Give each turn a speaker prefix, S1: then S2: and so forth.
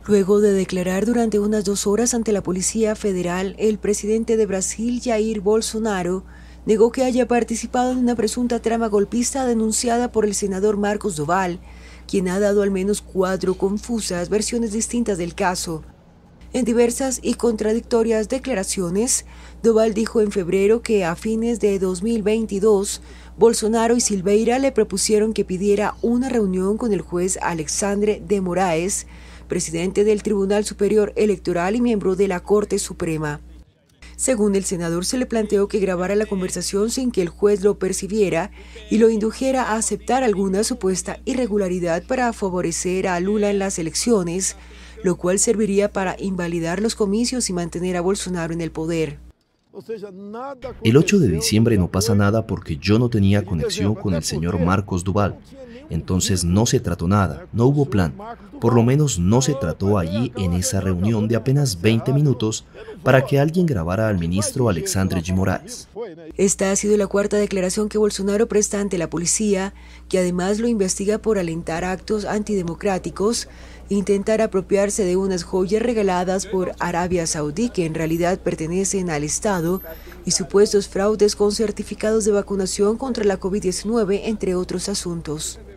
S1: Luego de declarar durante unas 2 horas ante la Policía Federal, el presidente de Brasil, Jair Bolsonaro, negó que haya participado en una presunta trama golpista denunciada por el senador Marcos Duval, quien ha dado al menos 4 confusas versiones distintas del caso. En diversas y contradictorias declaraciones, Duval dijo en febrero que a fines de 2022, Bolsonaro y Silveira le propusieron que pidiera una reunión con el juez Alexandre de Moraes, presidente del Tribunal Superior Electoral y miembro de la Corte Suprema. Según el senador, se le planteó que grabara la conversación sin que el juez lo percibiera y lo indujera a aceptar alguna supuesta irregularidad para favorecer a Lula en las elecciones, lo cual serviría para invalidar los comicios y mantener a Bolsonaro en el poder.
S2: El 8 de diciembre no pasa nada porque yo no tenía conexión con el señor Marcos Duval. Entonces no se trató nada, no hubo plan. Por lo menos no se trató allí en esa reunión de apenas 20 minutos para que alguien grabara al ministro Alexandre de Moraes.
S1: Esta ha sido la 4ª declaración que Bolsonaro presta ante la policía, que además lo investiga por alentar actos antidemocráticos, intentar apropiarse de unas joyas regaladas por Arabia Saudí que en realidad pertenecen al Estado y supuestos fraudes con certificados de vacunación contra la COVID-19, entre otros asuntos.